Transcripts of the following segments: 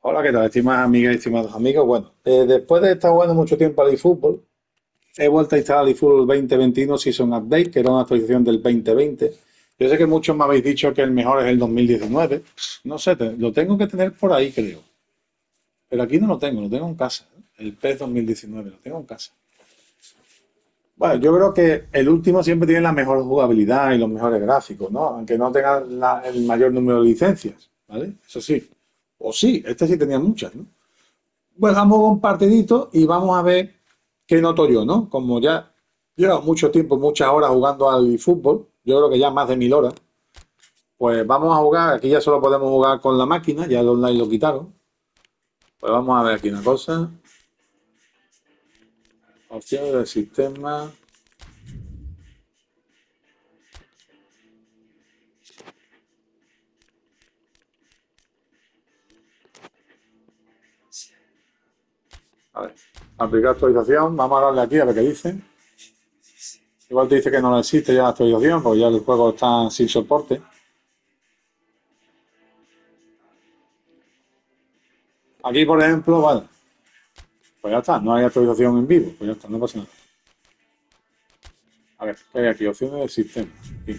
Hola, ¿qué tal, estimadas amigas y estimados amigos? Bueno, después de estar jugando mucho tiempo al eFootball, he vuelto a instalar el eFootball 2021 Season Update, que era una actualización del 2020. Yo sé que muchos me habéis dicho que el mejor es el 2019. No sé, lo tengo que tener por ahí, creo. Pero aquí no lo tengo en casa. El PES 2019, lo tengo en casa. Bueno, yo creo que el último siempre tiene la mejor jugabilidad y los mejores gráficos, ¿no? Aunque no tenga el mayor número de licencias, ¿vale? Eso sí. O sí, este sí tenía muchas, ¿no? Pues vamos a un partidito y vamos a ver qué noto yo, ¿no? Como ya llevo mucho tiempo, muchas horas jugando al fútbol, yo creo que ya más de 1000 horas, pues vamos a jugar, aquí ya solo podemos jugar con la máquina, ya el online lo quitaron. Pues vamos a ver aquí una cosa, opciones del sistema. A ver, aplicar actualización, vamos a darle aquí a ver qué dice. Igual te dice que no existe ya la actualización, porque ya el juego está sin soporte. Aquí, por ejemplo, vale, pues ya está, no hay actualización en vivo, pues ya está, no pasa nada. A ver, ¿qué hay aquí? Opciones del sistema. Aquí.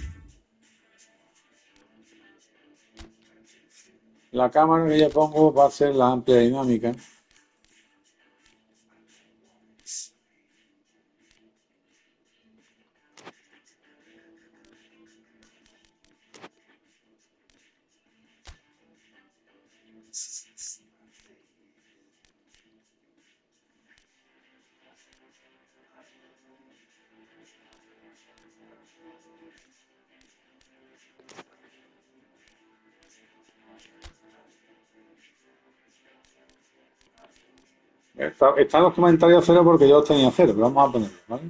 La cámara que yo pongo va a ser la amplia dinámica. Están los comentarios cero porque yo los tenía cero, pero vamos a ponerlo, ¿vale?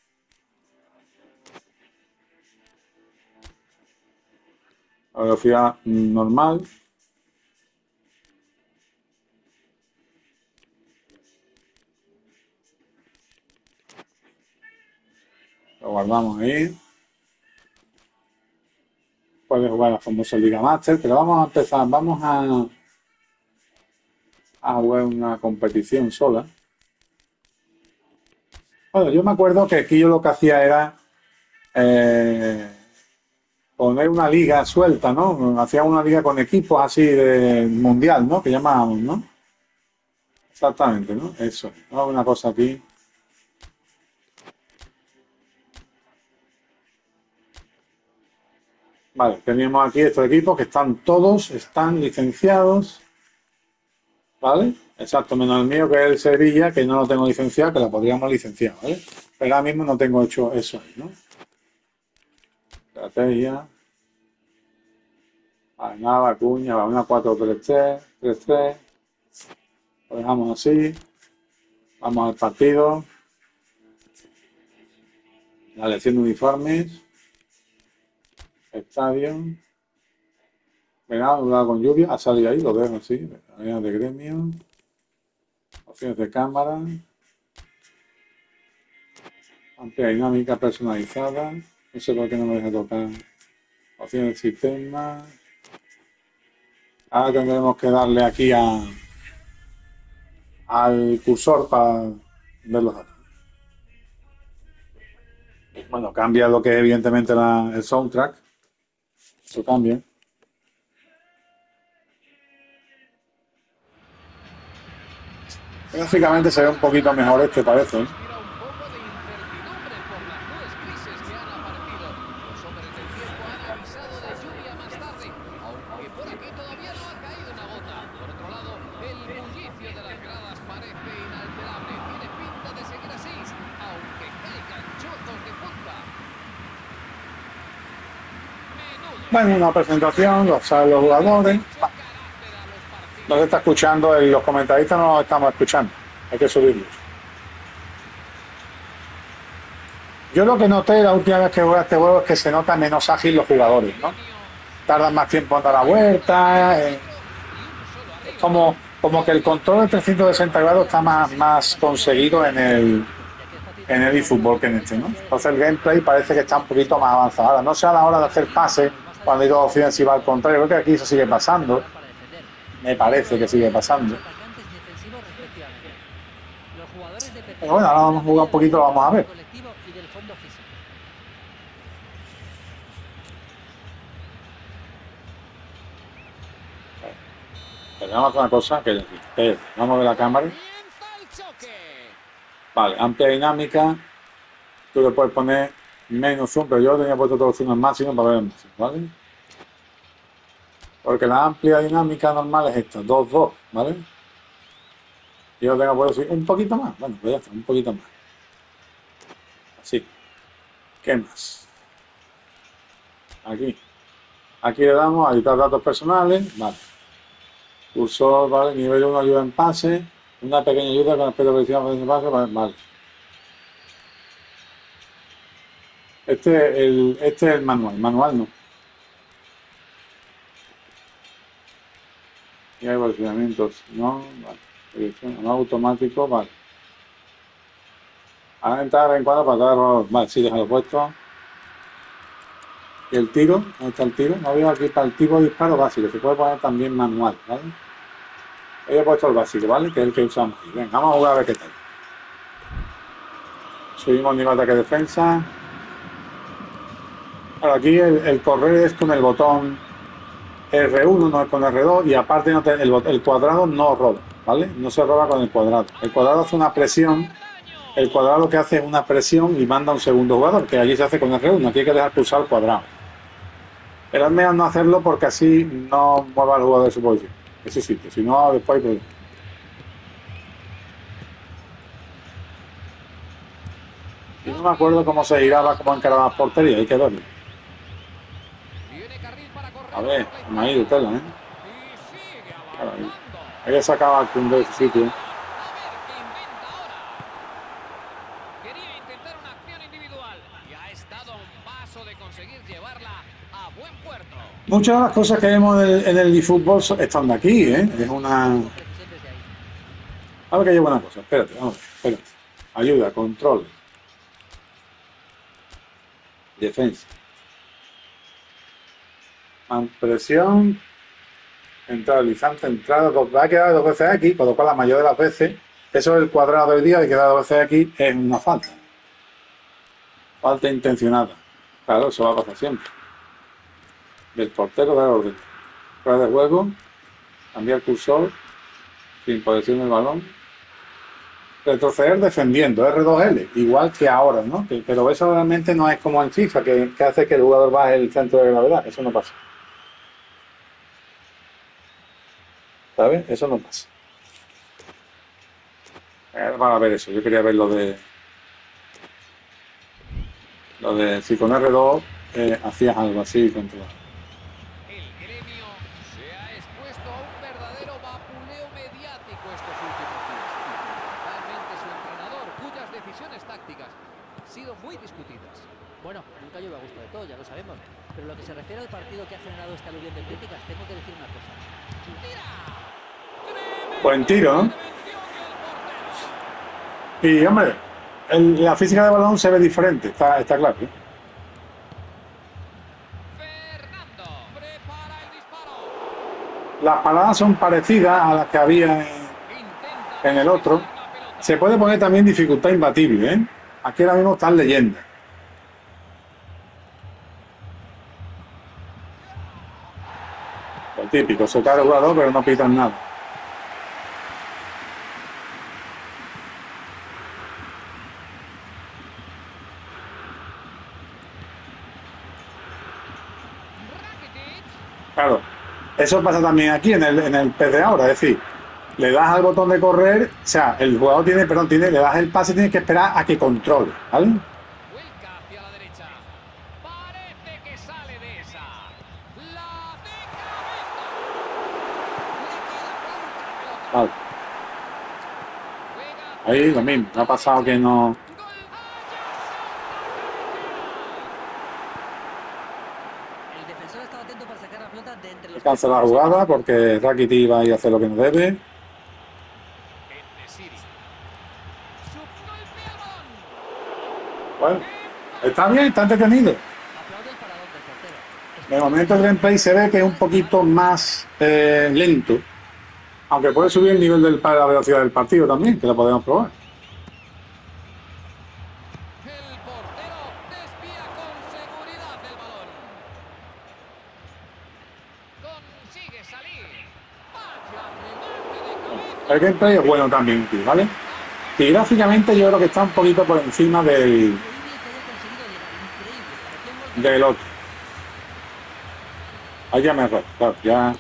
La velocidad normal. Lo guardamos ahí. Puedes jugar la famosa Liga Master, pero vamos a empezar. Vamos a jugar una competición sola. Bueno, yo me acuerdo que aquí yo lo que hacía era eh, poner una liga suelta, ¿no? Hacía una liga con equipos así de mundial, ¿no? Que llamábamos, ¿no? Exactamente, ¿no? Eso. ¿No? Una cosa aquí. Vale, teníamos aquí estos equipos que están licenciados, ¿vale? Exacto, menos el mío que es el Sevilla, que no lo tengo licenciado, que lo podríamos licenciar, ¿vale? Pero ahora mismo no tengo hecho eso ahí, ¿no? Estrategia, vale, nada, cuña, va, una 4-3-3, 3-3, lo dejamos así, vamos al partido, la elección de uniformes, estadio, venga, un con lluvia, ha salido ahí, lo dejo así, áreas de gremio, opciones de cámara, amplia dinámica personalizada, no sé por qué no me deja tocar opciones del sistema. Ahora tendremos que darle aquí al cursor para ver los datos. Bueno, cambia lo que es evidentemente el soundtrack, eso cambia. Gráficamente se ve un poquito mejor este, parece, ¿eh? Respira un poco de incertidumbre por las nubes grises que han aparecido. Los hombres del tiempo han avisado de lluvia más tarde, aunque por aquí todavía no ha caído una gota. Por otro lado, el bullicio de las gradas parece inalterable. Tiene pinta de seguir así, aunque caigan chozos de punta. Menudo Bueno, una centro, presentación, explosivo, los saben los y le da jugadores. mucho carácter a los Nos partidos. está escuchando, los comentaristas no los estamos escuchando. Hay que subirlos. Yo lo que noté la última vez que jugué a este juego es que se nota menos ágil los jugadores, ¿no? Dominio. Tardan más tiempo en dar la Balón jugado vuelta. al centro y uno solo Es arriba. como que el control de 360 grados está más conseguido en el eFootball que en este, ¿no? Entonces el gameplay parece que está un poquito más avanzado. Ahora, no sé a la hora de hacer pases, cuando hay dos opciones y va al contrario, creo que aquí eso sigue pasando. Me parece que sigue pasando. Atacantes y defensivos respectivamente. Los jugadores Pero bueno, ahora vamos a jugar un poquito, lo vamos a ver. colectivo y del fondo físico. Pero vamos a hacer una cosa que vamos a ver la cámara. Comienza el choque. Vale, amplia dinámica. Tú le puedes poner menos zoom, pero yo tenía puesto todo el zoom al máximo para ver el máximo, ¿vale? Porque la amplia dinámica normal es esta, 2:2, ¿vale? Yo tengo puesto un poquito más. Bueno, pues ya está, un poquito más. Así. ¿Qué más? Aquí. Aquí le damos a editar datos personales, vale. Cursor, vale, nivel 1 ayuda en pase, una pequeña ayuda con aspecto de velocidad en pase, vale. Este es el manual no. Y hay evolucionamientos, no, vale. No automático, vale. Ahora entrar en cuadro para dar, vale, sí, déjalo puesto. Y el tiro, ¿dónde está el tiro? No veo aquí para el tipo de disparo básico, se puede poner también manual, ¿vale? He puesto el básico, ¿vale? Que es el que usamos. Venga, vamos a jugar a ver qué tal. Subimos nivel de ataque defensa. Ahora aquí el correr es con el botón R1, no es con R2, y aparte no el cuadrado no roba, ¿vale? No se roba con el cuadrado. El cuadrado hace una presión. El cuadrado lo que hace es una presión y manda a un segundo jugador, que allí se hace con R1. Aquí hay que dejar pulsar el cuadrado. Pero es mejor no hacerlo porque así no mueva el jugador de su posición. Ese sitio, si no, después pues... Y no me acuerdo cómo se giraba, cómo encaraba las porterías, hay que verlo. A ver, me ha ido tela, ¿eh? Claro, ahí he sacado al punto de ese sitio. A ver qué inventa ahora. Quería intentar una acción individual y ha estado a un paso de conseguir llevarla a buen puerto. Muchas de las cosas que vemos en el eFootball están de aquí, ¿eh? Es una... A ver que hay buena cosa. Espérate, vamos a ver, espérate. Ayuda, control. Defensa. Presión. Entrada, deslizante, entrada. Va a quedar 2 veces aquí, con lo cual la mayor de las veces, eso es el cuadrado del día de quedar 2 veces aquí, es una falta. Falta intencionada. Claro, eso va a pasar siempre. Del portero de orden. Fuera de juego. Cambiar cursor. Sin posesión del balón. Retroceder defendiendo, R2L, igual que ahora, ¿no? Pero eso realmente no es como en FIFA, que hace que el jugador baje el centro de gravedad. Eso no pasa. ¿Sabes? Eso no pasa. Para ver eso, yo quería ver lo de si con R2 hacías algo así controlado. El gremio se ha expuesto a un verdadero vapuleo mediático estos últimos días. Realmente su entrenador, cuyas decisiones tácticas han sido muy discutidas. Bueno, nunca llueve a gusto de todo, ya lo sabemos. Pero lo que se refiere al partido que ha generado esta aluvión de críticas, tengo que decir una cosa. Buen tiro, ¿no? Y, hombre, la física del balón se ve diferente, está claro, ¿eh? Fernando prepara el disparo. Las paradas son parecidas a las que había en el otro. Se puede poner también dificultad imbatible, ¿eh? Aquí ahora mismo están leyendas. Lo típico, soltar el jugador, pero no pitan nada. Claro, eso pasa también aquí en el PES de ahora, es decir, le das al botón de correr, o sea, el jugador le das el pase y tienes que esperar a que controle, ¿vale? Vuelca hacia la derecha. Parece que sale de esa. La de cabeza. Vale. Ahí lo mismo, me ha pasado que no... El defensor estaba atento para sacar la pelota de entre los... Alcanza la jugada porque Rakitic va a ir a hacer lo que no debe. Bueno, está bien, está entretenido. Aplaude el paradón del portero. De momento el gameplay se ve que es un poquito más lento Aunque puede subir el nivel de la velocidad del partido también, que lo podemos probar. El portero desvía con seguridad el balón. Consigue salir. Vaya remate de cabeza. El gameplay es bueno también, tío, ¿vale? Y gráficamente yo creo que está un poquito por encima Increíble que haya conseguido llegar, increíble. Parecía un gol del otro. Ahí ya me error, claro, ya.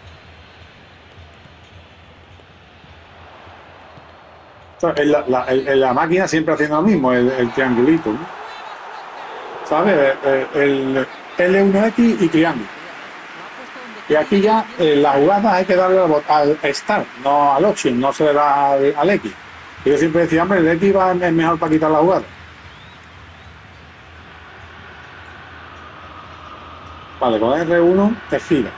En la máquina siempre haciendo lo mismo, el triangulito, ¿no? ¿Sabes? El L1X y triángulo. lo ha puesto donde Y aquí ya la jugada hay que darle al Start, no al Option, no se le da al X. Y yo siempre decía, hombre, el X es mejor para quitar la jugada. Vale, con R1 te giras.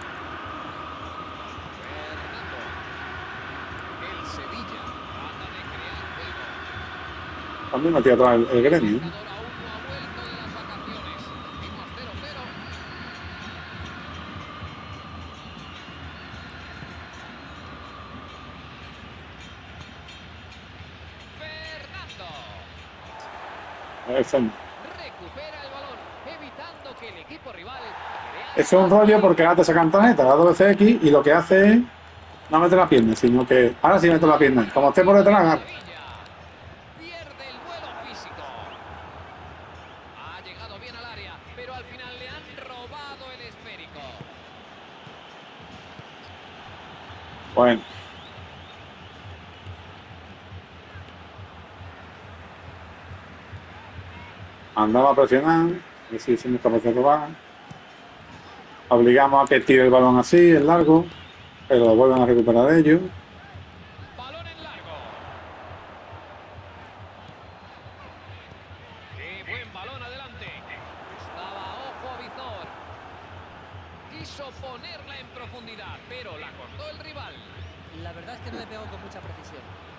El Sevilla trata de crear juego. También metí atrás el gremio, ¿no? El jugador aún no ha vuelto de las vacaciones. Seguimos 0-0. Fernando recupera el balón, evitando que el equipo rival crea Es un rollo porque ahora te sacan tarjeta, da 2 veces X y lo que hace es no meter la pierna, sino que ahora sí meto la pierna. Como esté por detrás, agarra. pierde el vuelo físico. Ha llegado bien al área, pero al final le han robado el esférico. Bueno. Andamos a presionar, a ver si somos capaces de robar. Obligamos a que tire el balón así, es largo, pero lo vuelven a recuperar de ellos. Balón en largo. Qué buen balón adelante. Estaba ojo a visor. Quiso ponerla en profundidad, pero la cortó el rival. La verdad es que no le pegó con mucha precisión.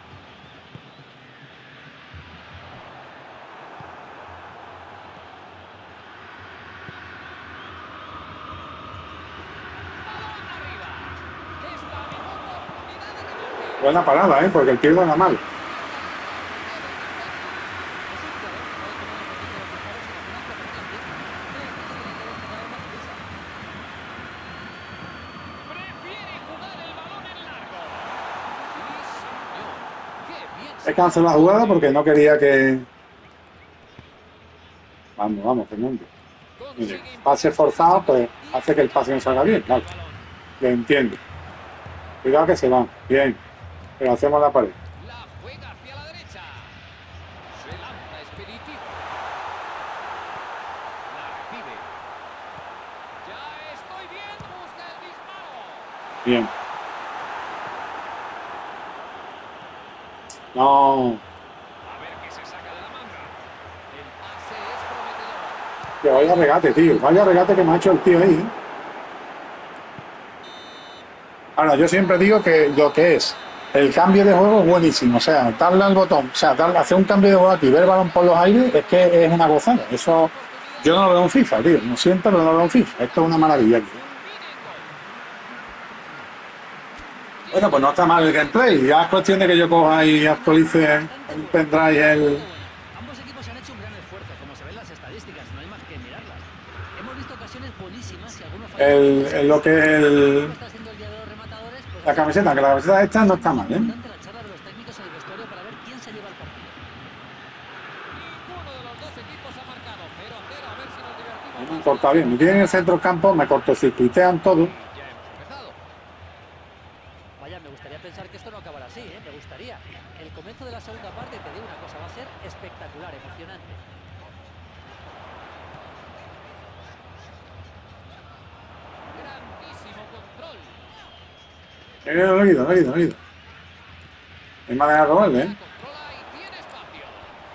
Balón arriba. Esta misma oportunidad de remate. Buena parada, porque el pie no anda mal. Es un jugador que puede tomar un poquito de los disparos y al final prefiere la pierna. Creo que tiene que haber jugado más prisa. Prefiere jugar el balón en largo. Sí, señor. Qué bien. He cancelado la jugada porque no quería que... Vamos, vamos, Fernando. Mire, pase forzado, pues hace que el pase no salga bien, claro. Lo entiendo. Cuidado que se va. Bien. Pero hacemos la pared. La juega hacia la derecha. Se lanza expeditivo. La recibe. Ya estoy bien. Busca el disparo. Bien. No. A ver qué se saca de la manga. El pase es prometedor. Que vaya regate, tío. Vaya regate que me ha hecho el tío ahí. ¿Eh? Ahora, yo siempre digo que lo que es el cambio de juego es buenísimo. O sea, darle al botón, o sea, hacer un cambio de juego aquí, ver el balón por los aires, es que es una gozada. Eso yo no lo veo en FIFA, tío. No siento, pero no lo veo en FIFA. Esto es una maravilla. Tío. Bueno, pues no está mal el gameplay. Ya es cuestión de que yo coja y actualice en pendrive el... Ambos equipos han hecho un gran esfuerzo, como se ven las estadísticas, no hay más que mirarlas. Hemos visto ocasiones buenísimas y algunos lo que es el... está haciendo el día de los rematadores, pues La camiseta, que la camiseta esta no está mal, ¿eh? importante la charla de los técnicos en el vestuario para ver quién se lleva el partido. Ninguno de los dos equipos ha marcado. 0-0. A ver si nos divertimos. Me corta bien. Me tienen en el centro del campo, me cortocircuitean todo. Ya hemos empezado. Vaya, me gustaría pensar que esto no acabará así, ¿eh? Me gustaría. El comienzo de la segunda parte, te digo una cosa, va a ser espectacular, emocionante. Grandísimo control. Lo he ido, lo he ido, lo he ido. Es manera de robarle, ¿eh? Controla y tiene espacio.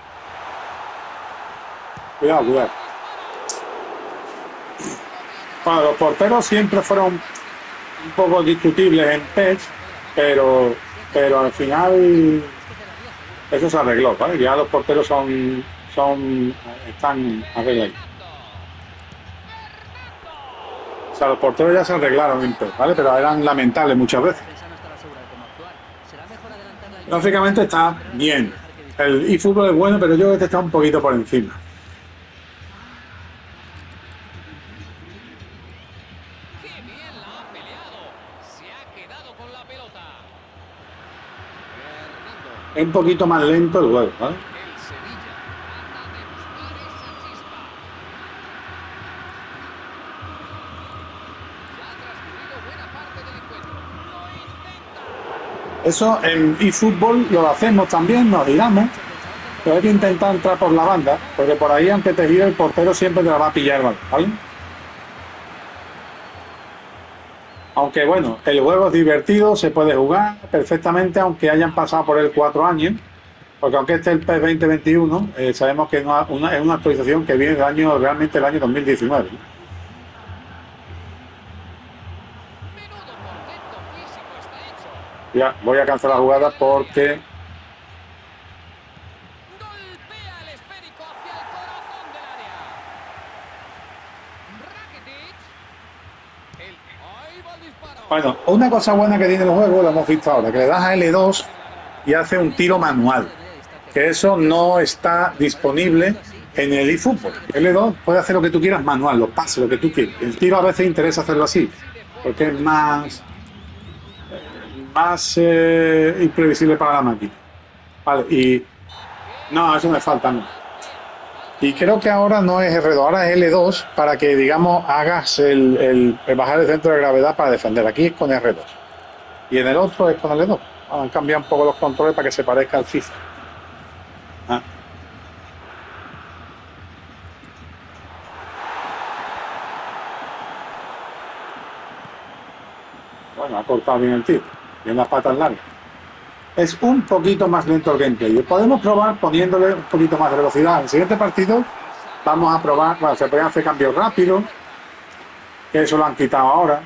Cuidado, cuidado. Bueno, los porteros siempre fueron un poco discutibles en PES, pero al final eso se arregló, ¿vale? Ya los porteros están arreglados. O sea, los porteros ya se arreglaron en PES, ¿vale? Pero eran lamentables muchas veces. Pensando hasta la segunda cómo actuar. Será mejor adelantar la línea. Gráficamente está bien. El eFootball es bueno, pero yo creo que este está un poquito por encima. ¡Qué bien la ha peleado! Se ha quedado con la pelota. Fernando. Es un poquito más lento el juego, ¿vale? El Sevilla trata de buscar esa chispa. Ya ha transcurrido buena parte del encuentro. Lo intenta. Eso en eFootball lo hacemos también, nos giramos, pero hay que intentar entrar por la banda, porque por ahí, aunque te gire, el portero siempre te la va a pillar, ¿vale? Aunque bueno, el juego es divertido, se puede jugar perfectamente, aunque hayan pasado por él 4 años, porque aunque este es el PES 2021, sabemos que es una actualización que viene realmente el año 2019. Menudo portento físico está hecho. Ya, voy a cancelar la jugada porque... Golpea el esférico hacia el corazón del área. Rakitic. Ahí va el disparo. Bueno, una cosa buena que tiene el juego, lo hemos visto ahora, que le das a L2 y hace un tiro manual, que eso no está disponible en el eFootball. L2 puede hacer lo que tú quieras manual, los pases, lo que tú quieras. El tiro a veces interesa hacerlo así, porque es más imprevisible para la máquina. Vale, y no, eso me falta, no. Y creo que ahora no es R2, ahora es L2 para que, digamos, hagas el bajar el centro de gravedad para defender. Aquí es con R2 y en el otro es con L2. Han cambiado un poco los controles para que se parezca al FIFA. Ah. Bueno, ha cortado bien el tiro y unas patas largas. Es un poquito más lento el gameplay. Podemos probar poniéndole un poquito más de velocidad. En el siguiente partido vamos a probar, bueno, se pueden hacer cambios rápidos, que eso lo han quitado ahora.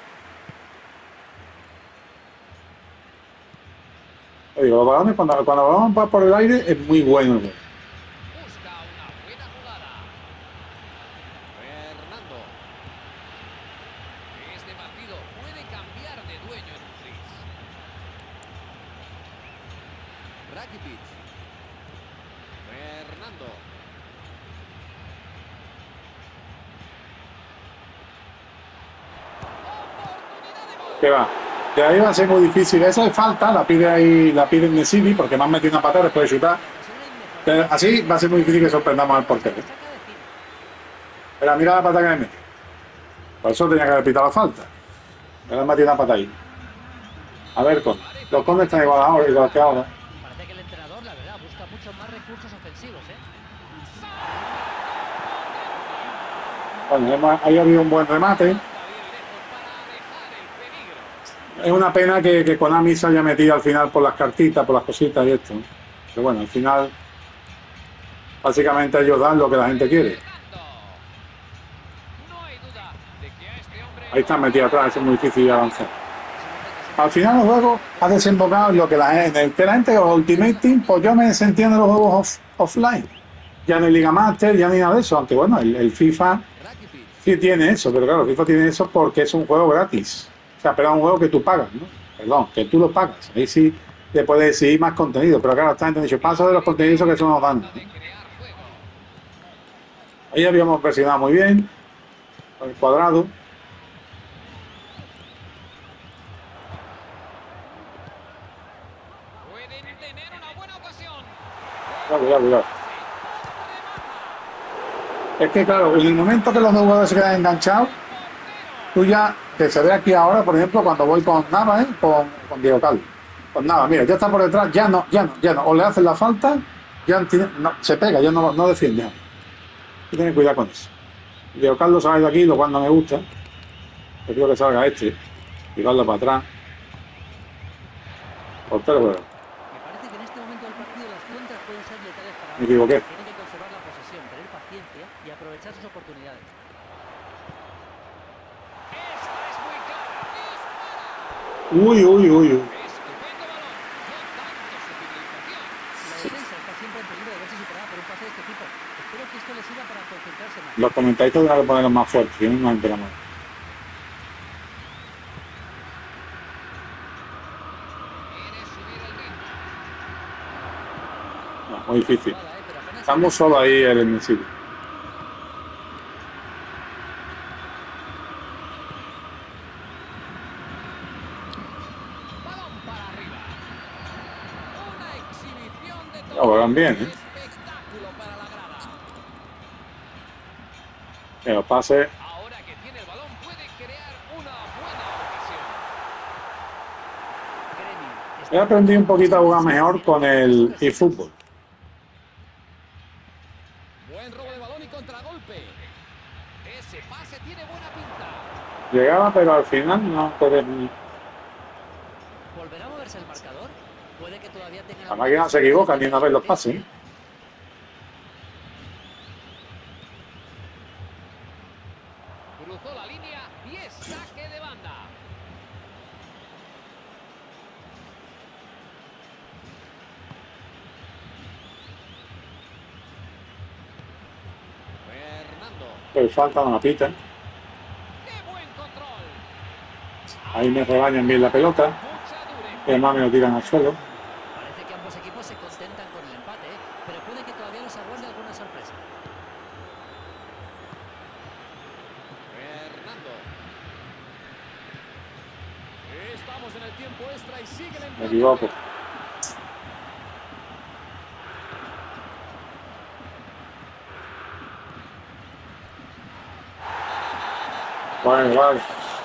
Oye, los balones, cuando el balón va por el aire, es muy bueno. Busca una buena jugada. Fernando. Este partido puede cambiar de dueño en un tris. Rakitic. Fernando. Oportunidad de gol. Que va. De ahí va a ser muy difícil. Esa es falta, la pide ahí, la pide Nesiri, porque me han metido una patada, después de chutar. Pero así va a ser muy difícil que sorprendamos al portero. Pero mira la pata que me mete. Por eso tenía que haber pitado la falta. Me han metido una pata ahí. A ver, los condes están igual que ahora. Parece que el entrenador, la verdad, busca muchos más recursos ofensivos, ¿eh? Bueno, ahí ha habido un buen remate. Es una pena que Konami se haya metido al final por las cartitas, por las cositas y esto. Pero bueno, al final, básicamente ellos dan lo que la gente quiere. Ahí están metidos atrás, es muy difícil de avanzar. Al final el juego ha desembocado en lo que la gente de Ultimate Team, pues yo me sentía en los juegos offline. Ya no hay Liga Master, ya ni nada de eso, aunque bueno, el FIFA sí tiene eso, pero claro, el FIFA tiene eso porque es un juego gratis. O sea, pero es un juego que tú pagas, ¿no? Perdón, que tú lo pagas. Ahí sí te puedes decidir más contenido, pero claro, esta gente ha dicho, paso de los contenidos que eso nos dan. Ahí habíamos presionado muy bien, con el cuadrado. Cuidado. Es que claro, en el momento que los dos jugadores se quedan enganchados, tú ya, que se ve aquí ahora, por ejemplo, cuando voy con Nava, con Diego Carlos. Pues nada, mira, ya está por detrás, ya no. O le hacen la falta, ya no, se pega, ya no defiende. Hay que tener cuidado con eso. Diego Carlos sale de aquí, lo cual no me gusta. Prefiero que salga este, tirarlo para atrás. Portero, bueno. Me parece que en este momento del partido las contras pueden ser letales para Me equivoqué. Tienen que conservar la posesión, tener paciencia y aprovechar sus oportunidades. Esta es muy clara. Dispara. Uy. Estupendo balón. No tanto su finalización. La defensa está siempre en peligro de verse superada por un pase de este tipo. Espero que esto les sirva para concentrarse más. Los comentaristas tienen que ponerlos más fuertes, yo no nos enteramos. No, muy difícil. Pero apenas Estamos solo ahí el invencible. Balón para arriba. Una exhibición de Lo juegan bien, ¿eh? espectáculo para la grada. Que los pases. Ahora que tiene el balón puede crear una buena ocasión. Gremio. He aprendido un poquito a jugar mejor con el eFootball. Buen robo de balón y contragolpe. Ese pase tiene buena pinta. Llegaba, pero al final no puede. ¿Volverá a moverse el marcador? Puede que todavía tenga La máquina no se equivoca ni una vez los pases, ¿eh? Cruzó la línea y es saque de banda. Fernando. Pero falta una pita. ¡Qué buen control! Ahí me rebañan bien la pelota. Mucha dureza. Y además me lo tiran al suelo. Parece que ambos equipos se contentan con el empate, pero puede que todavía nos aguarde alguna sorpresa. Fernando. Estamos en el tiempo extra y sigue el empate. Me equivoco. Bueno, vale.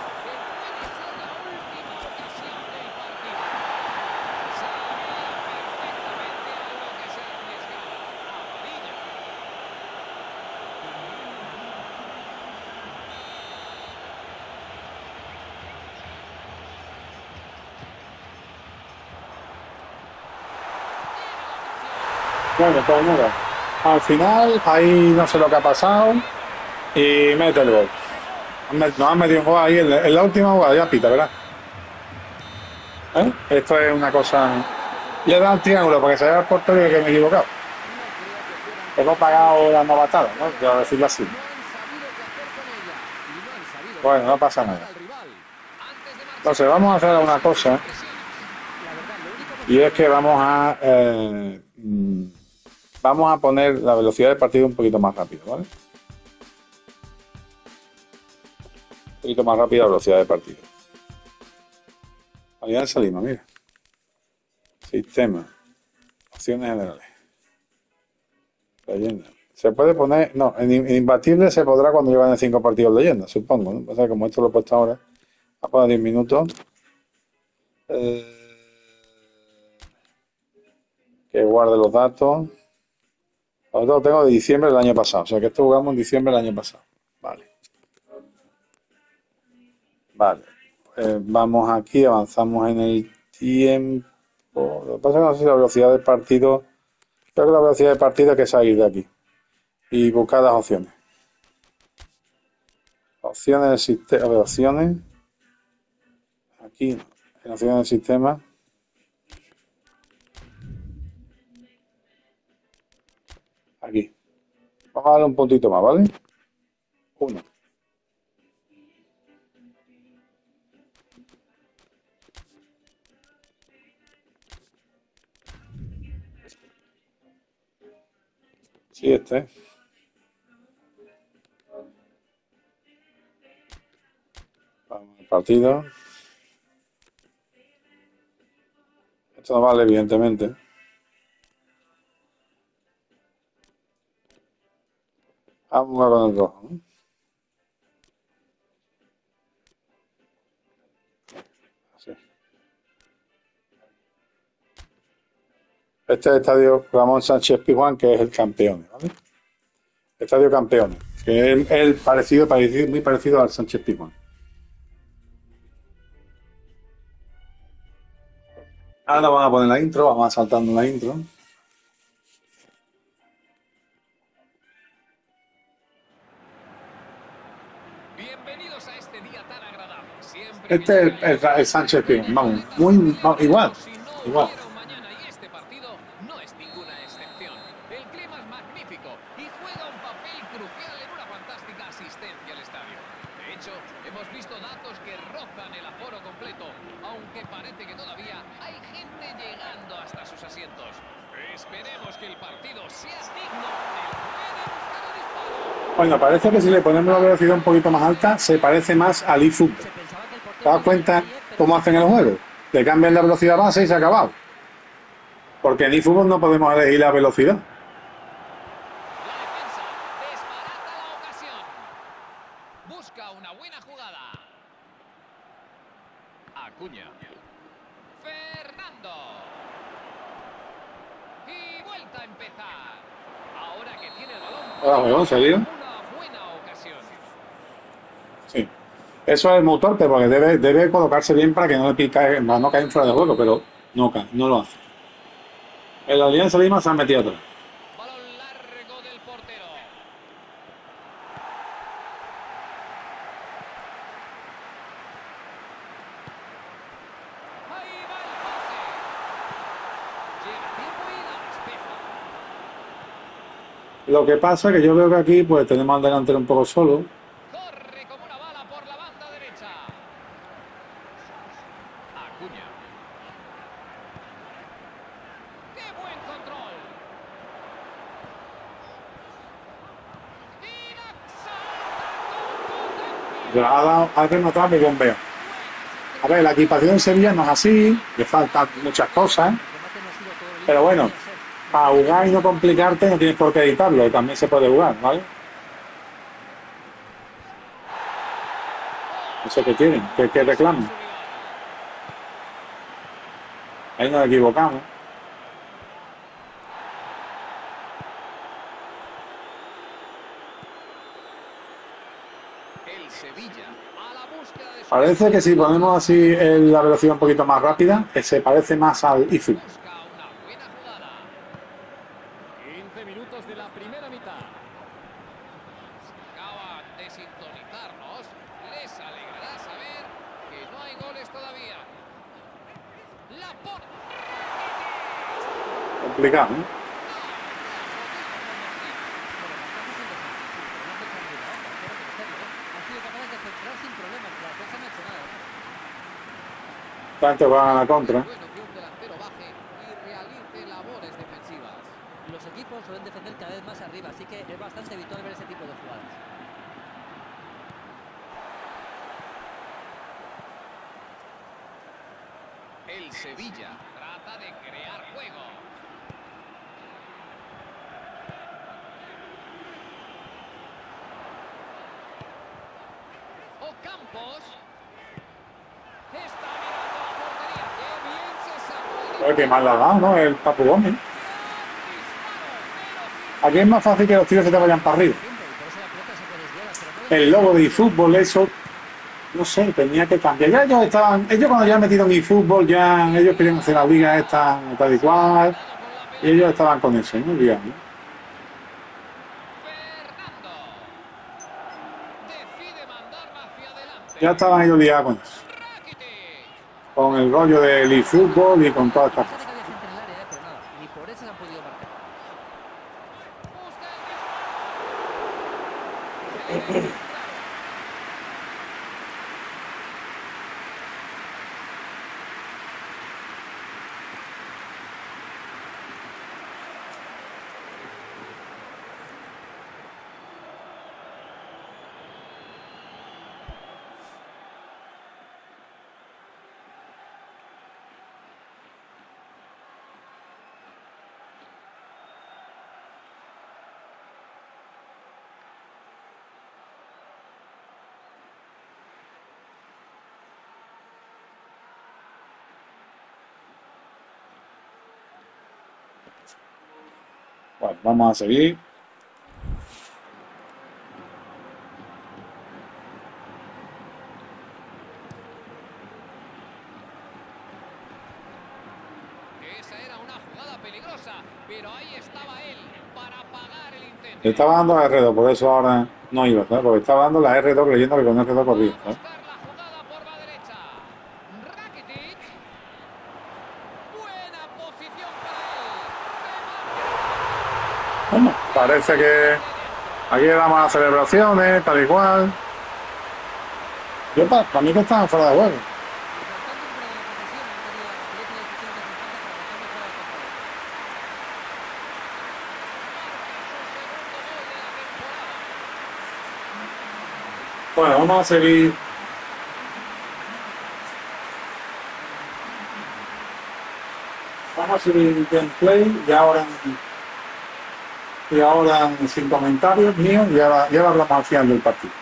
Bueno, pues nada. Al final, ahí no sé lo que ha pasado. Y mete el gol. Nos han metido un gol ahí en la última jugada, ya pita, ¿verdad? ¿Eh? Esto es una cosa. Le he dado el triángulo para que se vea el portero y que me he equivocado. Hemos pagado la novatada, ¿no? Quiero decirlo así. Bueno, no pasa nada. Entonces, vamos a hacer una cosa. Y es que vamos a poner la velocidad del partido un poquito más rápido, ¿vale? Un poquito más rápida la velocidad del partido. Allá salimos, mira. Sistema. Opciones generales. Leyenda. Se puede poner. No, en imbatible se podrá cuando llevan 5 partidos leyenda, supongo, ¿no? O sea, como esto lo he puesto ahora. A poner 10 minutos. Que guarde los datos. Los datos tengo de diciembre del año pasado. O sea que esto jugamos en diciembre del año pasado. Vale. Vale. Vamos aquí, avanzamos en el tiempo. Lo que pasa es que no sé si la velocidad del partido. Creo que la velocidad del partido hay que salir de aquí. Y buscar las opciones. Opciones del sistema. Opciones. Aquí, en opciones del sistema. Aquí. Vamos a darle un puntito más, ¿vale? 1. Sí, este. Vamos al partido. Esto no vale, evidentemente. Vamos a con el rojo, ¿no? Así. Este es el estadio Ramón Sánchez Pizjuán, que es el campeón, ¿vale? Estadio Campeones, que es el parecido, muy parecido al Sánchez Pizjuán. Ahora vamos a poner la intro, vamos a saltando la intro. Bienvenidos a este día tan agradable. Siempre Este es el Sánchez Pizjuán, vamos, igual. mañana y este partido no es ninguna excepción. El clima es magnífico y juega un papel crucial en una fantástica asistencia al estadio. De hecho, hemos visto datos que rozan el aforo completo, aunque parece que todavía hay gente llegando hasta sus asientos. Es Esperemos que el partido sea digno. Puede buscar el disparo. Bueno, parece que si le ponemos la velocidad un poquito más alta, se parece más al eFootball. Se pensaba que el portero ¿Te das no cuenta iba bien, pero cómo hacen el juego? Le cambian la velocidad base y se ha acabado. Porque en eFootball no podemos elegir la velocidad. La defensa desbarata la ocasión. Busca una buena jugada. Acuña. Fernando. Y vuelta a empezar. Ahora que tiene el balón. Ahora juego, ¿en serio? Una buena ocasión. Sí. Eso es el motor, porque debe colocarse bien para que no le pique, para no caer fuera de juego, pero no cae, no lo hace. En la Alianza Lima se han metido atrás. Balón largo del portero. Ahí va el pase. Llega a tiempo y la despeja. Lo que pasa es que yo veo que aquí pues tenemos al delantero un poco solo. Corre como una bala por la banda derecha. Acuña. ¡Qué buen control! Y la salta con potencia. Ha rematado muy buen veo. A ver, la equipación en Sevilla no es así, le faltan muchas cosas, el remate no ha sido todo lo pero que bueno, podía ser. para jugar y no complicarte no tienes por qué editarlo, también se puede jugar, ¿vale? No sé qué quieren, qué reclaman. Ahí nos equivocamos. El Sevilla a la búsqueda de su Parece que si ponemos así la velocidad un poquito más rápida, que se parece más al eFootball. busca una buena jugada. 15 minutos de la primera mitad. Acaban de sintonizarnos. Les alegrará saber que no hay goles todavía. La pone. Complicado, ¿eh? Han sido capaces de centrar sin problemas. La defensa no ha hecho nada. Tanto van a la contra. Bueno que un delantero baje y realice labores defensivas. Los equipos suelen defender cada vez más arriba, así que es bastante habitual ver ese tipo de jugadas. El Sevilla trata de crear juego. Ocampos. Está mirando a la portería. Qué bien se sacó. Creo que mal la ha dado, ¿no? El Papu Gómez. Gran disparo, Aquí es más fácil que los tiros se te vayan para arriba. Siempre, y por eso la pelota se puede desviar, pero no El logo de eFootball, eso, no sé, tenía que cambiar. Ya ellos cuando ya han metido en eFootball, ya ellos querían hacer la liga esta tal y cual, y ellos estaban con eso, ¿no? Digamos. Fernando. Decide mandarla hacia adelante. Ya estaban ellos ligados con eso, Rakitic. con el rollo del eFootball y con todas estas Pensaba cosas. que había gente en el área, pero nada, ni por eso se han podido marcar. Busca el disparo. Bueno, vamos a seguir. Esa era una jugada peligrosa, pero ahí estaba él para apagar el Le incendio. estaba dando la R2, por eso ahora no iba, ¿sabes? Porque estaba dando la R2 creyendo que con R2 corría, Va a ¿sabes? buscar la jugada por la derecha. Rakitic. Buena posición para él. Bueno, parece que aquí le damos las celebraciones, tal y cual. Yo para mí que estaban fuera de juego. Y faltando un poco de la posesión, han tenido la pelota y la decisión de centrarse para dejarlo fuera de control. Bueno, vamos a seguir. Vamos a seguir el gameplay y ahora sin comentarios míos y ahora hablamos al final del partido.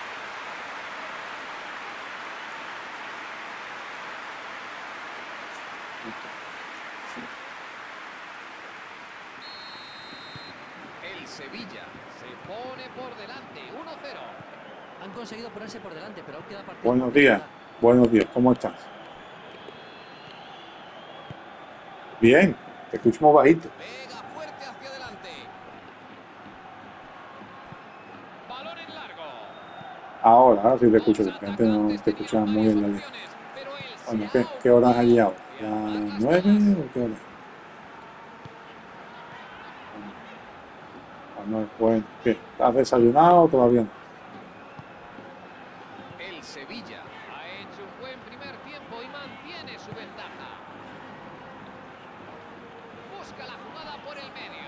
El Sevilla se pone por delante, 1-0. Han conseguido ponerse por delante, pero aún queda partido. Buenos días, ¿cómo estás? Bien, te escuchamos bajito. Pega fuerte hacia adelante. Balón en largo. Ahora sí te escucho Los bien, antes no atacantes te escuchaba muy bien la tenían ley. varias opciones, pero él se Bueno, ha ¿qué hora es allí ahora? ocupado ¿Las en marcas 9 todas. o qué hora es? Las 9. Bueno, ¿qué? ¿Has desayunado o todavía no? El Sevilla ha hecho un buen primer tiempo y mantiene su ventaja. Busca la jugada por el medio.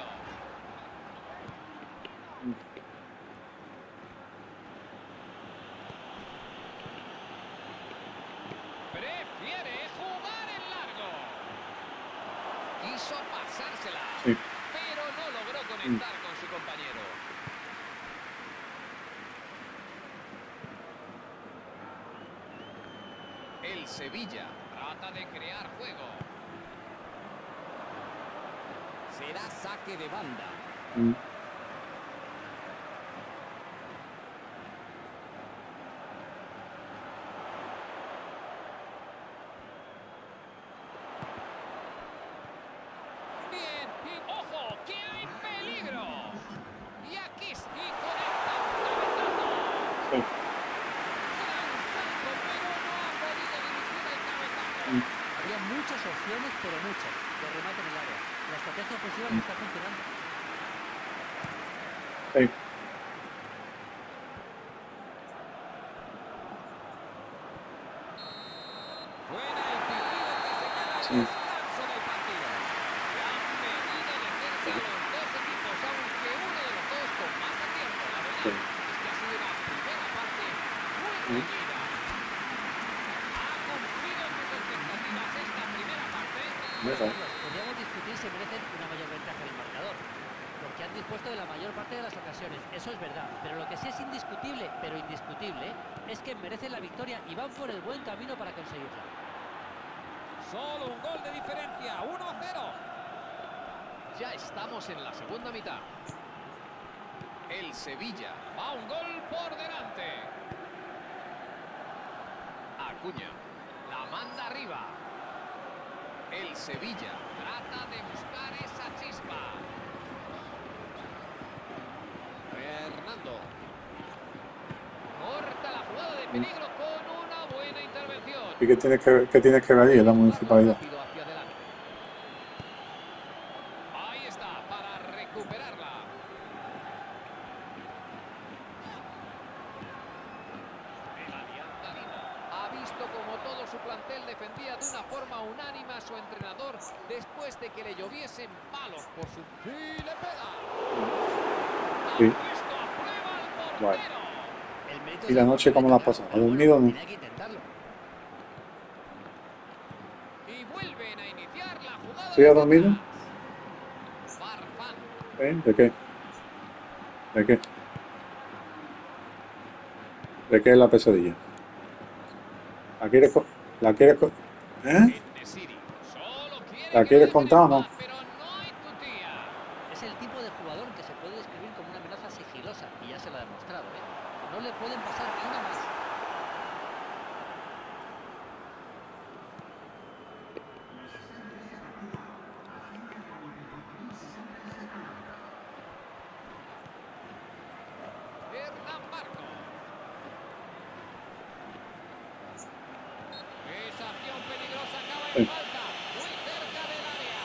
Prefiere jugar en largo. Quiso pasársela, Sí. pero no logró conectar con su compañero. El Sevilla trata de crear juego. Será saque de banda. Mm. Bien, y ojo, que hay peligro. Y aquí sí conecta un cabezazo. Sí. Gran salto, pero no ha podido dirigir el cabezazo. Había muchas opciones, pero muchas, de remate en el área. La estrategia ofensiva le está funcionando. Sí. Buena el pitido que señala el Sí. descanso del partido. Se han medido de cerca los dos equipos, aunque uno de los dos con más acierto. La verdad Sí. es que ha sido una primera parte muy reñida. ¿Ha cumplido sus expectativas esta primera parte? Bueno, Carlos, podríamos discutir si merecen una mayor ventaja en el marcador, porque han dispuesto de la mayor parte de las ocasiones, eso es verdad, pero lo que sí es indiscutible, pero indiscutible, es que merecen la victoria y van por el buen camino para conseguirla. Solo un gol de diferencia. 1-0. Ya estamos en la segunda mitad. El Sevilla va un gol por delante. Acuña la manda arriba. El Sevilla trata de buscar esa chispa. Fernando corta la jugada de peligro con una buena intervención. ¿y qué tienes que ver ahí en la Jugarlo municipalidad? rápido hacia adelante. Ahí está, para recuperarla. El Alianza Lima ha visto como todo su plantel defendía de una forma unánime a su entrenador después de que le lloviesen palos por su... ¡Y le pega! Sí. Ha puesto a prueba al portero. Bueno. El mérito ¿Y es la del noche cómo la has guardameta, pasado? claro, ¿Has pero dormido o no? tenía que intentarlo. Y vuelven a iniciar la jugada ¿Sí de has dormido? Farfán. ¿De qué? ¿De qué? ¿De qué es la pesadilla? ¿La quieres ¿Eh? En-Nesyri solo quiere ¿La que lo quieres dejen contar en o no? paz, pero no hay tutía. Es el tipo de jugador que se puede describir como una amenaza sigilosa, y ya se lo ha demostrado, ¿eh? No le pueden pasar ni una más. Hernán Marco. Esa acción peligrosa acaba en Sí. falta, muy cerca del área.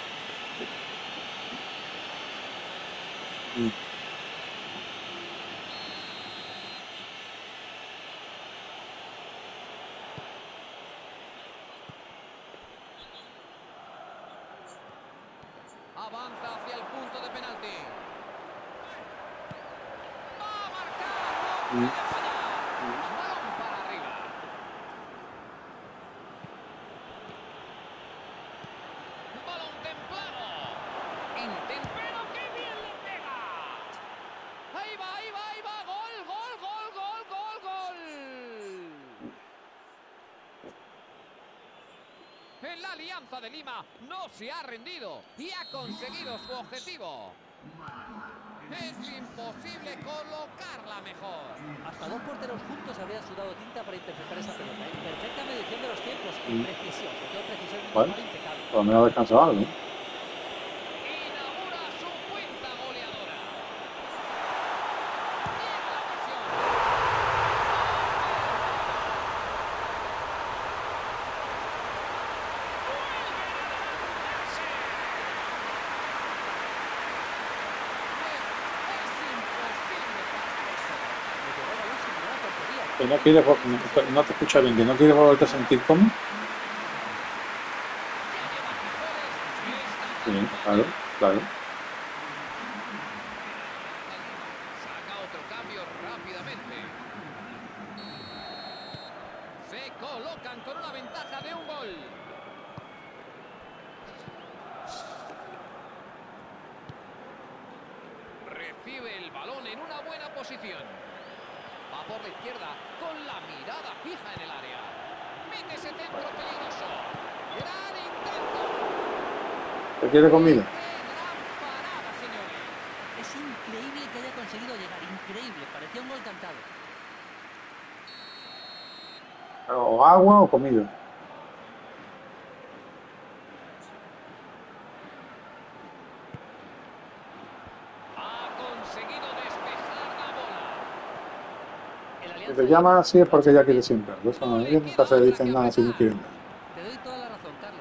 Mm. Avanza hacia el punto de penalti. ¡Va a marcar! ¡No puede fallar! Balón Alianza de Lima no se ha rendido y ha conseguido su objetivo. Es imposible colocarla mejor. Hasta dos porteros juntos habrían sudado tinta para interceptar esa pelota. Perfecta medición de los tiempos y precisión. Sobre todo precisión de un Bueno, disparo impecable. por lo menos descansado algo, ¿no? Inaugura su cuenta goleadora. Llega la presión. Es imposible parar eso. Le pegó el balón sin mirar a portería. Que no quieres, no te escucha bien, que no quieres volverte a sentir como. Ya lleva frijoles y está Sí, calentando. claro, claro. Saca otro cambio rápidamente. Se colocan con una ventaja de un gol. Recibe el balón en una buena posición. Va por la izquierda con la mirada fija en el área. Mete ese centro peligroso. Gran intento. ¿Te quiere comida? ¡Qué gran parada, señores! Es increíble que haya conseguido llegar. Increíble. Parecía un gol cantado. ¿O agua o comida? Ha conseguido despejar la bola. El Si Alianza te de llama Lima así es porque ya quiere bien. siempre. Eso no, ellos nunca se dicen nada si no quieren nada. Te doy toda la razón, Carlos.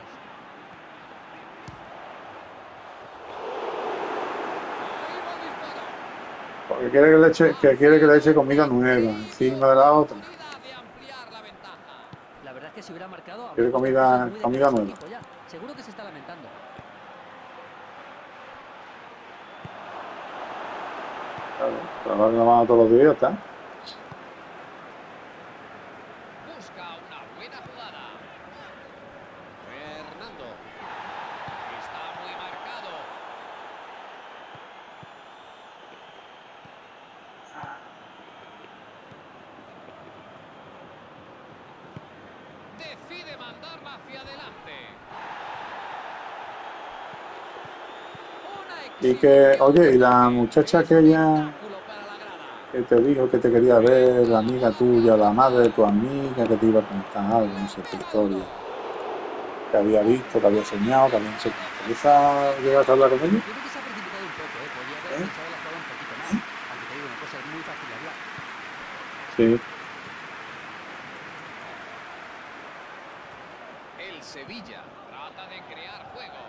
Ahí va el disparo. Porque quiere que le eche comida nueva encima de la otra. Oportunidad de ampliar la ventaja. La verdad es que si hubiera marcado, Quiere habría puesto cosas muy de comida cara a su nueva. equipo ya. Seguro que se está lamentando. Claro, trabajar la mano todos los días, está. Busca una buena jugada. Fernando. Está muy marcado. Decide mandarla hacia adelante. Una Y que, oye, y la exhibición muchacha aquella espectáculo para la grada. que te dijo que te quería ver, la amiga tuya, la madre de tu amiga, que te iba a contar algo, no sé qué historia, que había visto, que había soñado, que había no sé qué. ¿Esa llegaste a hablar con ella? Yo creo que se ha precipitado un poco, ¿eh? Podría haber ¿Eh? pensado la jugada un poquito más. Aunque te digo una cosa, es muy fácil de hablar. Sí. El Sevilla trata de crear juego.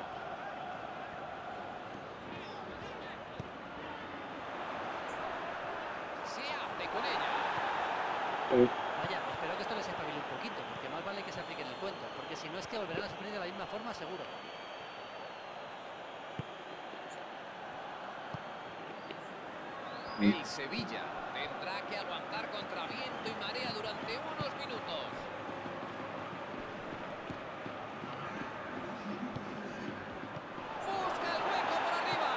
Se hace con ella. Vaya, espero que esto les espabile un poquito, porque más vale que se apliquen el cuento, porque si no es que volverán a sufrir de la misma forma, seguro. El Sevilla tendrá que aguantar contra viento y marea durante unos minutos. Busca el hueco por arriba.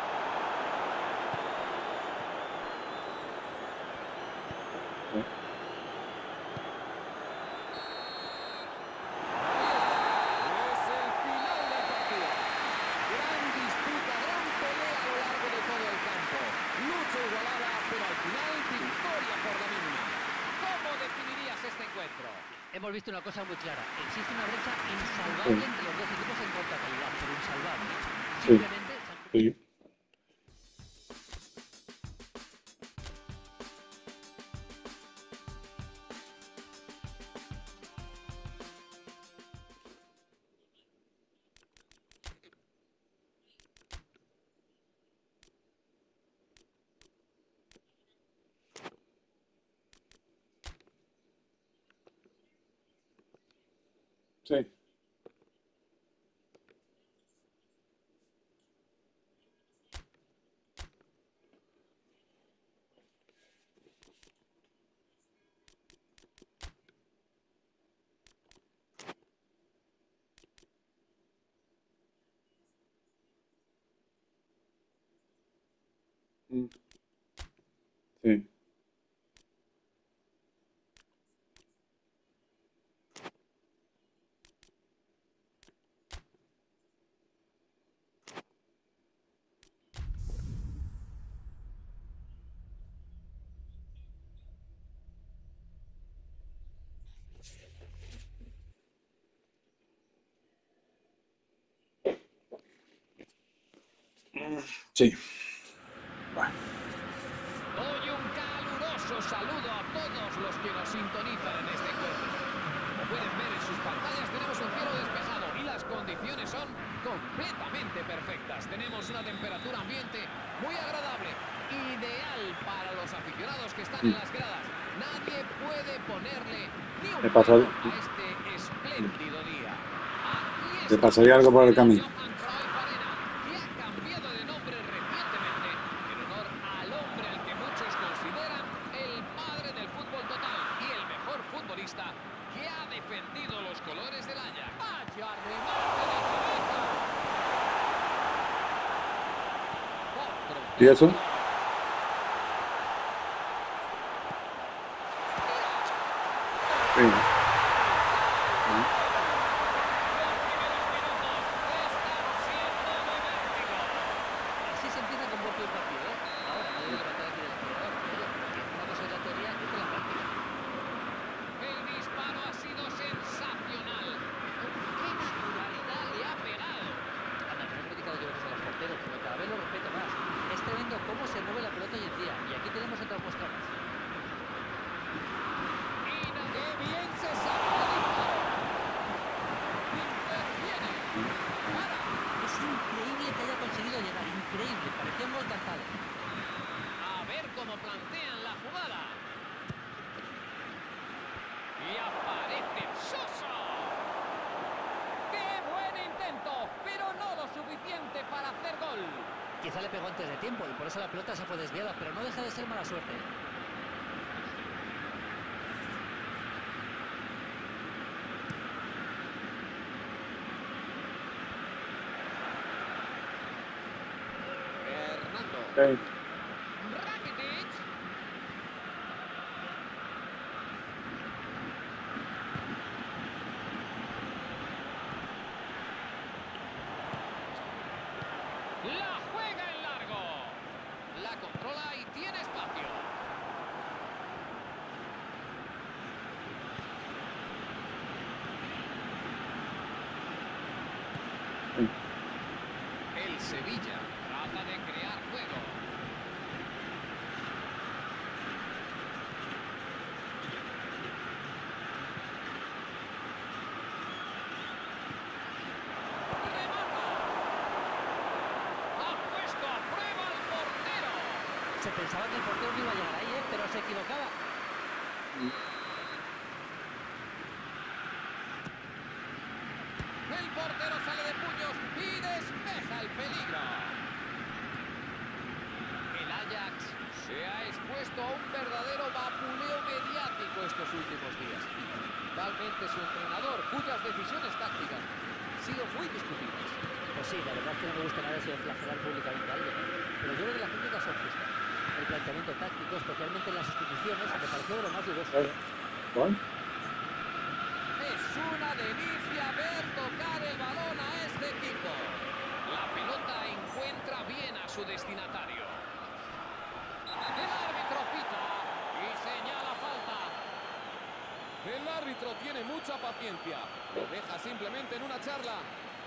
Es el final del partido. Gran disputa, gran pelea a lo largo de todo el campo. Lucha igualada, pero al final victoria por la mínima. ¿Cómo definirías este encuentro? Hemos visto una cosa muy clara. Existe una brecha insalvable entre los dos equipos en cuanto a calidad, pero insalvable. Sí. Simplemente se han... Sí. Sí. Sí. Sí. Bueno. Doy un caluroso saludo a todos los que nos sintonizan en este encuentro. Como pueden ver en sus pantallas, tenemos un cielo despejado y las condiciones son completamente perfectas. Tenemos una temperatura ambiente muy agradable, ideal para los aficionados que están en las gradas. Nadie puede ponerle ni un pelo a este espléndido día. Te pasaría algo por el camino. Johan Cruyff Arena, que ha cambiado de nombre recientemente en honor al hombre al que muchos consideran el padre del fútbol total y el mejor futbolista que ha defendido los colores del Ajax. ¡Vaya remate de cabeza! ¿Y eso? Sí. Así se empieza con buen pie el partido, ¿eh? Ahora no debe levantar aquí del acelerador, pero oye, que una cosa es la teoría y otra la práctica. El disparo ha sido sensacional. ¡Qué naturalidad le ha pegado! Anda, que no he criticado yo veces a los porteros, pero cada vez lo respeto más. Es tremendo cómo se mueve la pelota hoy en día. Y aquí tenemos otra muestra más. ¡Qué bien se saca el disparo! Interviene. ¡Para! Es increíble que haya conseguido llegar, increíble, parecía un gol cantado. A ver cómo plantean la jugada. Y aparece Sosa. ¡Qué buen intento! Pero no lo suficiente para hacer gol. Quizá le pegó antes de tiempo y por eso la pelota se fue desviada, pero no deja de ser mala suerte. Fernando. Okay. Rakitic. La juega en largo. La controla y tiene espacio. El Sevilla trata de crear juego. Ha puesto a prueba al portero. Se pensaba que el portero no iba a llegar ahí, pero se equivocaba. El portero sale de puños y despeja el peligro. El Ajax se ha expuesto a un verdadero vapuleo mediático estos últimos días. Principalmente su entrenador, cuyas decisiones tácticas han sido muy discutibles. Pues sí, la verdad es que no me gusta nada eso de flagelar públicamente a alguien, ¿eh? Pero yo creo que las críticas son justas. El planteamiento táctico, especialmente en las sustituciones, me pareció de lo más dudoso. ¿Cuál? Es una delicia ver tocar el balón a este equipo. La pelota encuentra bien a su destinatario. El árbitro pita y señala falta. El árbitro tiene mucha paciencia. Lo deja simplemente en una charla.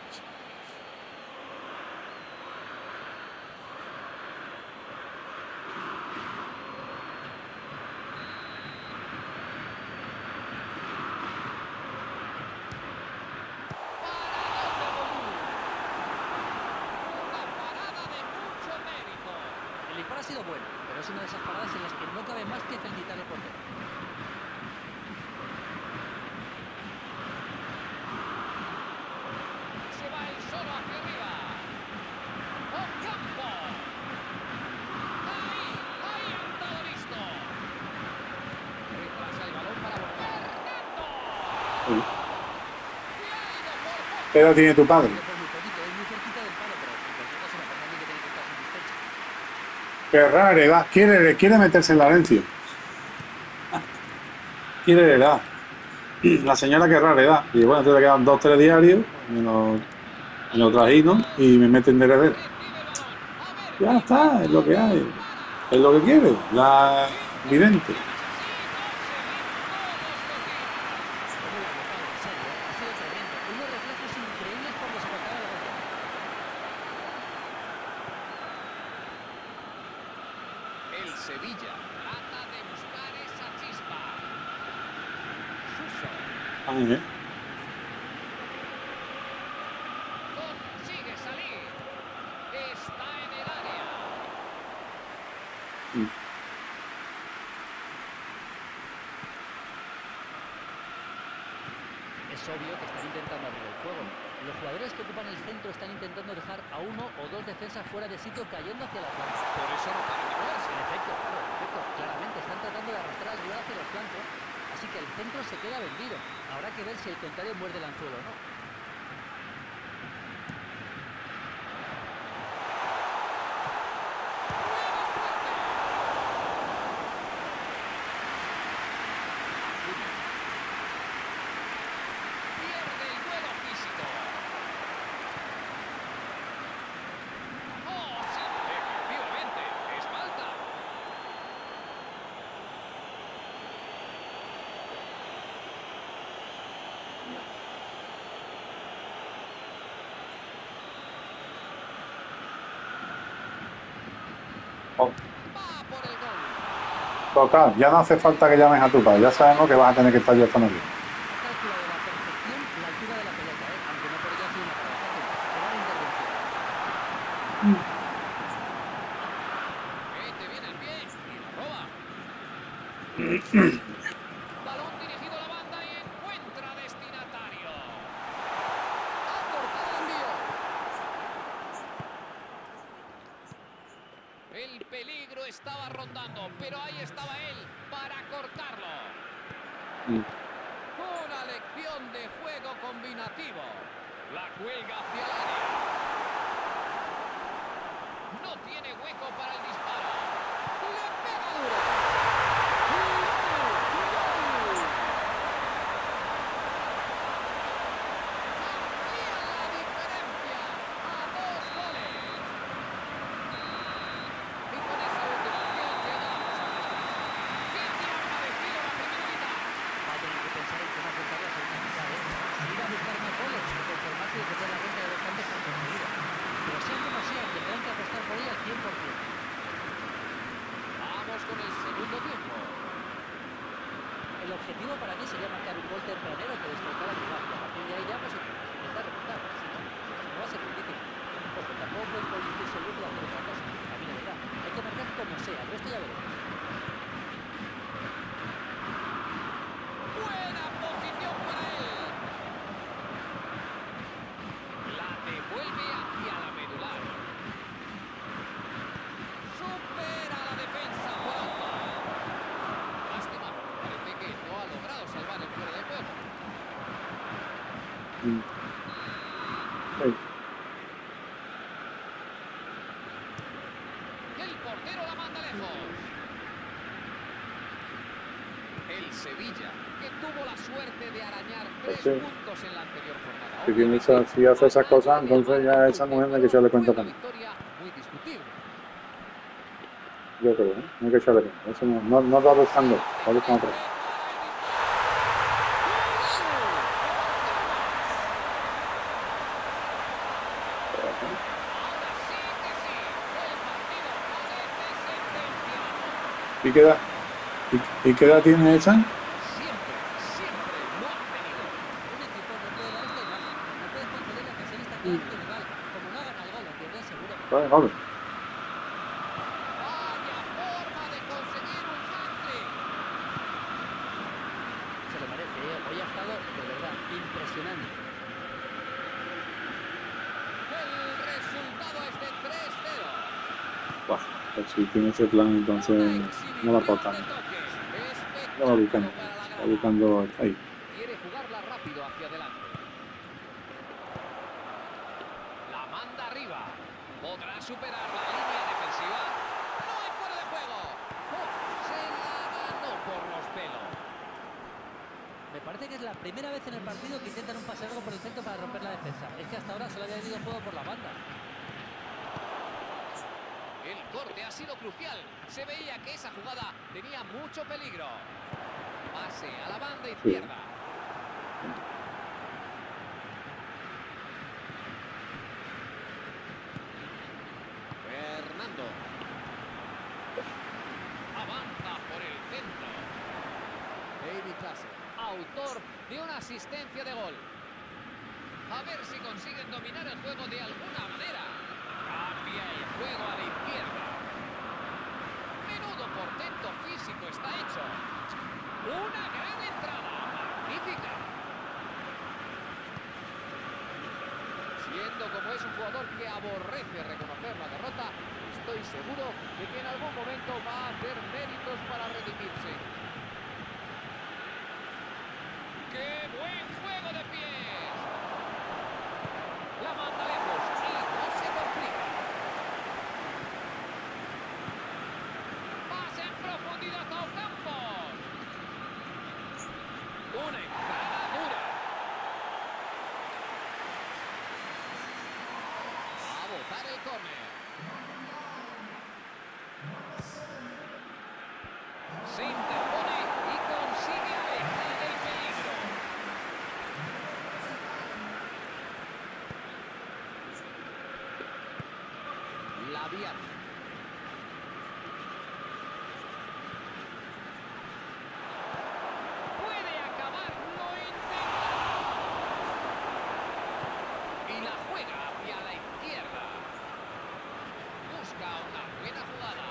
Paradón de Bolu. Una parada de mucho mérito. El disparo ha sido bueno, pero es una de esas paradas en las que no cabe más que felicitar al portero. Se va el solo hacia arriba. Ocampo. Ahí ha estado listo. Retrasa el balón para Fernando. Sí. Se ha ido por poco. ¿Qué edad tiene tu padre? Por muy poquito, es muy cerquita del palo, pero en cualquier caso me parece a mí que tiene que estar satisfecho. Qué rara edad. Quiere meterse en la herencia. Quiere edad. La señora que rara edad. Y bueno, entonces le quedan 2 o 3 diarios. Me lo trajino y me meten de heredero. Recibe el balón. A ver. Ya está, es lo que hay. Es lo que quiere. La vidente. Muy agotado, en serio, ¿eh? Ha sido tremendo. Unos reflejos increíbles cuando se cortaba el gol. Sevilla trata de buscar esa chispa. Suso Ay, consigue salir. Está en el área. Es obvio que están intentando abrir el juego. Los jugadores que ocupan el centro están intentando dejar a uno o dos defensas fuera de sitio cayendo hacia las bandas. Por eso no para de moverse. En efecto, claro, en efecto. Claramente están tratando de arrastrar al rival hacia los flancos, así que el centro se queda vendido. Habrá que ver si el contrario muerde el anzuelo o no. Pierde el duelo físico. ¡Oh, sí! Efectivamente, es falta. oh, Va por el gol. total, ya no hace falta que llames a tu padre. Ya sabemos que vas a tener que estar ya estando aquí. Ha calculado a la perfección la altura de la pelota, aunque no por ello ha sido una parada fácil. Será la intervención. Mete bien el pie y la roba. Balón dirigido a la banda y encuentra destinatario. Ha cortado el envío. El peligro estaba rondando, pero ahí estaba él para cortarlo. Una lección de juego combinativo. La cuelga hacia el área. No tiene hueco para el disparo. Le pega duro. Amplía la diferencia a 2 goles. Y con esa última acción llegamos al descanso. ¿Qué te ha parecido la primera mitad? Va a tener que pensar en cómo afrontar la segunda mitad, Si iba a buscar más goles, o conformarse y defender la renta de 2 tantos por conseguido. Pero sea como sea, tendrán que apostar por ella al 100%. Vamos con el segundo tiempo. El objetivo para mí sería marcar un gol tempranero que descolgar al rival. Y a partir de ahí ya pues intentar remontar. Si no va a ser muy difícil. Ojo, tampoco pueden permitirse el lujo de hacer otra cosa. A mí de verdad. Hay que marcar como sea. El resto ya veremos. Buena posición para él. La devuelve hacia la medular. Supera la defensa por alto. Lástima, parece que no ha logrado salvar el fuera de juego. Sí. El portero la manda lejos. El Sevilla, que tuvo la suerte de arañar 3 Sí. puntos en la anterior jornada. Si tiene si hace esas cosas, entonces ya a esa mujer no hay que echarle cuenta Fue una también. victoria muy discutible. Yo creo, no hay que echarle cuenta. Eso no está buscando, está buscando otra cosa. ¿Y qué edad, y qué edad tiene esa? Siempre, siempre lo ha tenido. Un equipo no puede dar esta imagen. No puedes conceder la ocasión está clara a tu rival. Como no hagan el gol, lo pierden seguro. Joder, joven. Vaya forma de conseguir un hat-trick. Se lo merece, Hoy ha estado, de verdad, impresionante. El resultado es de 3-0. Buah, pues si tiene ese plan, entonces no la aporta. No va buscando. Está buscando ahí. Quiere jugarla rápido hacia adelante. La manda arriba. ¿Podrá superar la línea defensiva? ¡No hay fuera de juego! Se la ganó por los pelos. Me parece que es la primera vez en el partido que intentan un pase largo por el centro para romper la defensa. Es que hasta ahora solo había habido juego por la banda. El corte ha sido crucial. Se veía que esa jugada tenía mucho peligro. Pase a la banda izquierda. Fernando. avanza por el centro. David Klaassen. Autor de una asistencia de gol. A ver si consiguen dominar el juego de alguna manera. Cambia el juego a la izquierda. Menudo portento físico está hecho. Una gran entrada. Magnífica. Siendo como es un jugador que aborrece reconocer la derrota, estoy seguro de que en algún momento va a hacer méritos para redimirse. ¡Qué buen juego de pies! La manda lejos y no se complica. Pase en profundidad a Ocampos. Una entrada dura. A botar el córner. Se interpone y consigue alejar el peligro. Labiat. Puede acabar, lo intenta. Y la juega hacia la izquierda. Busca una buena jugada.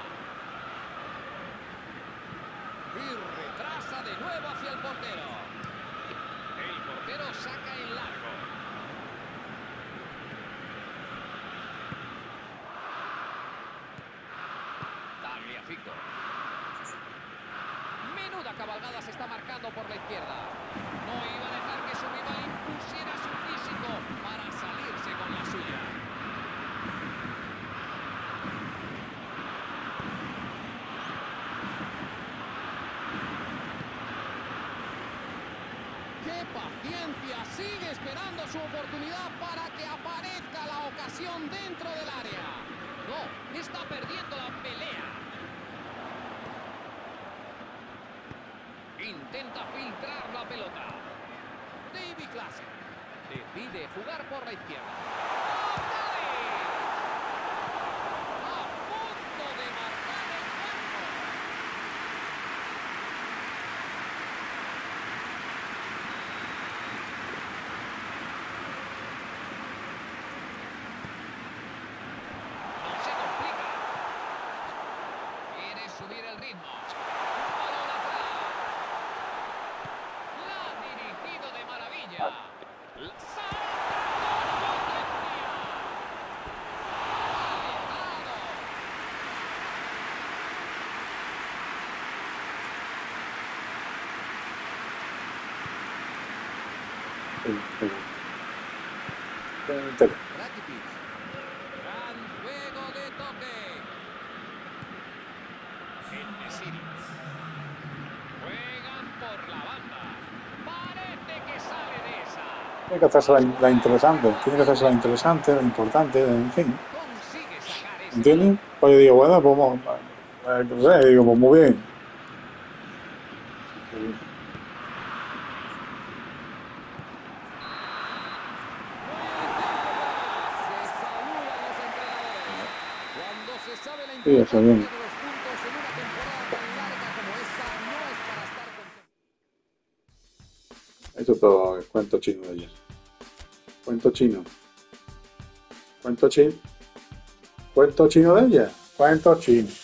Y retrasa de nuevo hacia el portero. El portero saca en largo. Tagliafico. Menuda cabalgada se está marcando por la izquierda. No iba a dejar que su rival impusiera su físico para salirse con la suya. ¡Qué paciencia! Sigue esperando su oportunidad para que aparezca la ocasión dentro del área. No, está perdiendo la pelea. Intenta filtrar la pelota. David Klaassen decide jugar por la izquierda. ¡Dale! A punto de marcar el cuarto. No se complica. Quiere subir el ritmo. Balón atrás. La ha dirigido de maravilla. ¡Salta con potencia! ¡Alejado! Rakitic. Gran juego de toque. En-Nesyri. Juegan por la banda. Parece que sale de esa. Tiene que hacerse la interesante, tiene que hacerse la interesante, la importante, en fin. Consigue sacar ese. ¿Entienden? Pues yo digo, bueno, pues, no sé, digo, pues muy bien. Se saludan los entrenadores. Cuando se sabe la Sí, importancia está bien. de los puntos en una temporada tan larga como esta, no es para estar contento. Esto es todo el cuento chino de ella. Cuento chino. Cuento chino. Cuento chino de ella. Cuento chino.